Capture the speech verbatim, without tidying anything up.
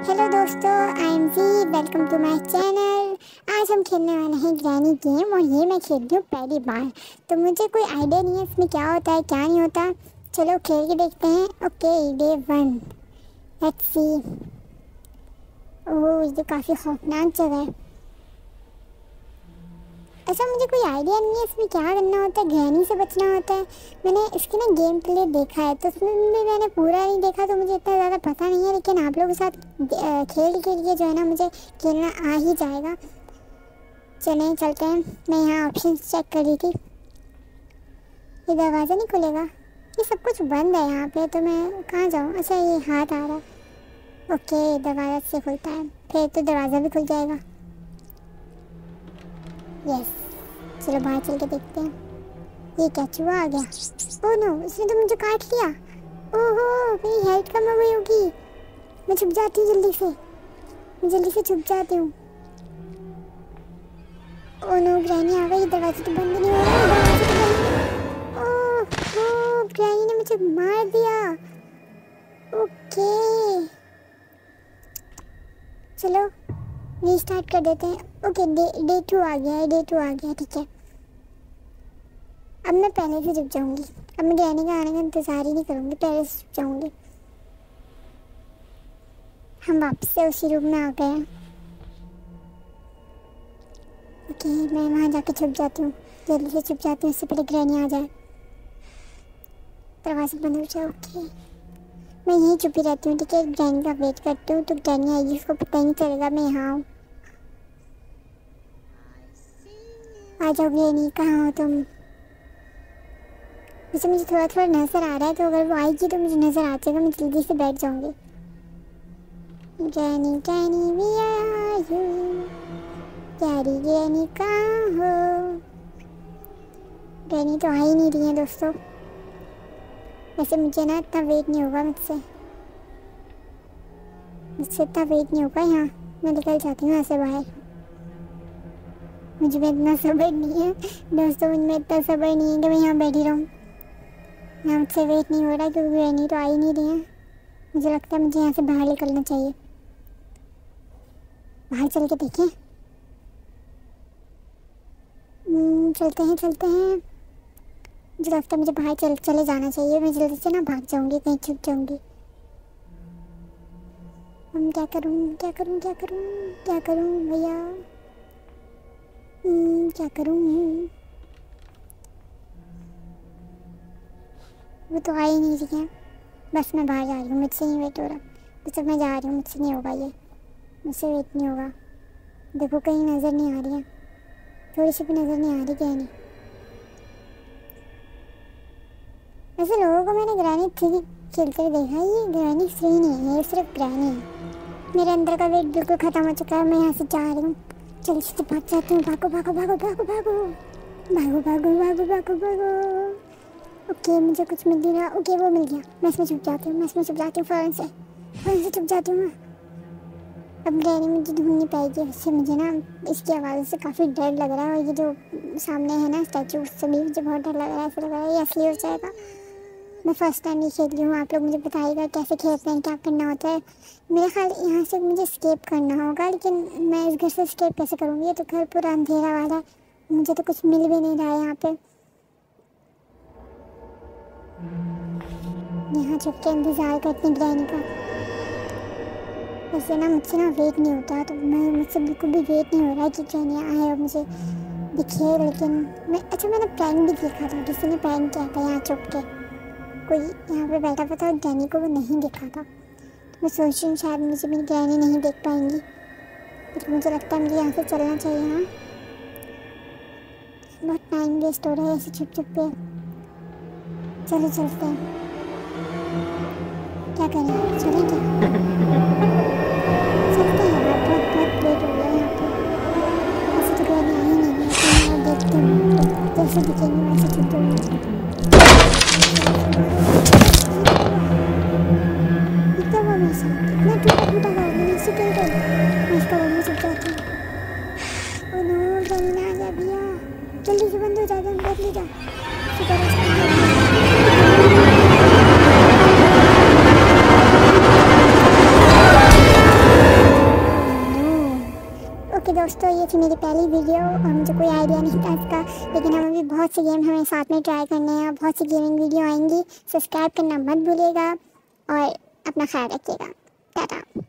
Hello दोस्तों, I am G, welcome to my channel. आज हम खेलने वाले हैं ग्रैनी गेम और ये मैं खेल रही हूँ पहली बार, तो मुझे कोई आइडिया नहीं है इसमें क्या होता है क्या नहीं होता। चलो खेल के देखते हैं। Okay, day one, let's see. Oh, ये काफ़ी खौफनाक जगह है। अच्छा, मुझे कोई आइडिया नहीं है इसमें क्या करना होता है। ग्रैनी से बचना होता है। मैंने इसकी ना गेम प्ले देखा है, तो उसमें भी मैंने पूरा नहीं देखा, तो मुझे इतना ज़्यादा पता नहीं है। लेकिन आप लोगों के साथ खेल के लिए जो है ना, मुझे खेलना आ ही जाएगा। चलें चलते हैं। मैं यहाँ ऑप्शन चेक कर रही थी। ये दरवाज़ा नहीं खुलेगा, ये सब कुछ बंद है यहाँ पे, तो मैं कहाँ जाऊँ। अच्छा, ये हाथ आ रहा है। ओके, दरवाज़ा से खुलता है, फिर तो दरवाज़ा भी खुल जाएगा। यस, चलो बाहर चल के देखते हैं। ये क्या चूहा आ गया? ओह नो, उसने तो मुझे काट लिया। ओहो, मेरी हेल्थ कम हो गई होगी। मैं छुप जाती हूँ जल्दी से, मैं जल्दी से छुप जाती हूँ। ओह नो, ग्रैनी आ गई। दरवाजा तो बंद नहीं हो रहा, दरवाजा तो बंद। ओह, ग्रैनी ने मुझे मार दिया। ओके, चलो रीस्टार्ट कर देते हैं। ओके, डे डे टू आ गया है, डे टू आ गया, ठीक है। अब मैं पहले से छुप जाऊंगी। अब मैं ग्रैनी का आने का इंतज़ार ही नहीं करूंगी, पहले से छुप जाऊंगी। हम वापस से उसी रूम में आ गए हैं। ओके, मैं वहाँ जाके छुप जाती हूँ, जल्दी से छुप जाती हूँ, इससे पहले ग्रैनी आ जाए, दरवाज़ा बंद हो जाए। ओके, मैं यहीं छुपी रहती हूँ, ठीक है। ग्रैनी का वेट करती हूँ, तो ग्रैनी आएगी, उसको पता ही नहीं चलेगा मैं यहाँ हूँ। आ जाओ ग्रैनी, कहाँ हो तुम? वैसे मुझे थोड़ा थोड़ा नज़र आ रहा है, तो अगर वो आएगी तो मुझे नज़र आ जाएगा, मैं जल्दी से बैठ जाऊँगी। Granny granny where are you, प्यारी ग्रैनी कहाँ हो? ग्रैनी तो आ ही नहीं रही है दोस्तों। वैसे मुझे ना इतना वेट नहीं होगा मुझसे मुझसे इतना वेट नहीं होगा यहाँ। मैं निकल जाती हूँ यहाँ से बाहर। मुझे में इतना सब्र नहीं है दोस्तों, मुझे इतना सब्र नहीं है कि मैं यहाँ बैठी रहूँ। यहाँ मुझसे वेट नहीं हो रहा क्योंकि ग्रैनी तो आ ही नहीं रही है। मुझे लगता है मुझे यहाँ से बाहर निकलना चाहिए। बाहर चल के देखें। चलते हैं चलते हैं मुझे लगता है मुझे बाहर चल चले जाना चाहिए। मैं जल्दी से ना भाग जाऊँगी, कहीं छुप जाऊँगी। हम क्या करूँ क्या करूँ क्या करूँ क्या करूँ भैया, क्या करूँ? वो तो आ ही नहीं रही है। बस मैं बाहर जा रही हूँ, मुझसे नहीं वेट हो रहा। बस अब मैं जा रही हूँ, मुझसे नहीं होगा, ये मुझसे वेट नहीं होगा। देखो कहीं नज़र नहीं आ रही है, थोड़ी सी भी नज़र नहीं आ रही ग्रैनी। वैसे लोगों को मैंने ग्रैनी थ्री खेलते हुए देखा है, ये ग्रैनी थ्री नहीं है, ये सिर्फ ग्रैनी है। मेरे अंदर का वेट बिल्कुल ख़त्म हो चुका है। मैं यहाँ से जा रही हूँ, जल्दी से भाग जाती हूँ। भागो भागो भागो भागो भागो भागो भागो भागो भागो भागो। ओके, मुझे कुछ मिल नहीं रहा। ओके, वो मिल गया। मैं इसमें छुप जाती हूँ, मैं इसमें छुप जाती हूँ, फ़ौरन से फ़ौरन से छुप जाती हूँ मैं। अब ग्रैनी मुझे ढूंढ नहीं पाएगी। उससे मुझे ना इसकी आवाज़ से काफ़ी डर लग रहा है, और ये जो सामने है ना स्टैचू, उससे भी मुझे बहुत डर लग रहा है। ऐसा लग रहा है ये असली हो जाएगा। मैं फर्स्ट टाइम ये खेल रही हूँ, आप लोग मुझे बताइएगा कैसे खेलते हैं, क्या करना होता है। मेरे ख्याल यहाँ से मुझे स्केप करना होगा, लेकिन मैं इस घर से स्केप कैसे करूँगी? ये तो घर पूरा अंधेरा वाला है, मुझे तो कुछ मिल भी नहीं रहा है यहाँ पे। यहाँ छुप के इंतज़ार करती हूँ ग्रैनी का। वैसे ना मुझसे ना वेट नहीं होता, तो मैं मुझसे बिल्कुल भी वेट नहीं हो रहा है कि ग्रैनी आए और मुझे दिखे। लेकिन मैं अच्छा मैंने प्रैंक भी देखा था, किसी ने प्रैंक किया था यहाँ छुप के। कोई यहाँ पे बैठा हुआ था और ग्रैनी को वो नहीं दिखा था। तो मैं सोच रही हूँ शायद मुझे मेरी ग्रैनी नहीं देख पाएंगी, लेकिन मुझे लगता है मुझे यहाँ से चलना चाहिए। हाँ, बहुत टाइम वेस्ट हो रहा है ऐसे छुप छुप के। चलो चलते हैं। क्या करें, चलें क्या? चलते हैं यार, बहुत बहुत लेट हो गया यहाँ पे। वैसे तो ग्रैनी आ ही नहीं है, तो मैं देखती हूँ जैसे दिखेंगे वैसे छुप जाऊँगी। कितना टूटा फूटा घर, मैंने इसी के लिए मैं इसका घर में छुप जाती हूँ। ओह नो, ग्रैनी आ जा भैया, जल्दी से बंद हो जा, जल्दी बदली जा। ओके दोस्तों, ये थी मेरी पहली वीडियो और मुझे कोई आइडिया नहीं था इसका, लेकिन हमें भी बहुत से गेम हमें साथ में ट्राई करने हैं, बहुत सी गेमिंग वीडियो आएंगी। सब्सक्राइब करना मत भूलिएगा और अपना ख्याल रखिएगा। टाटा।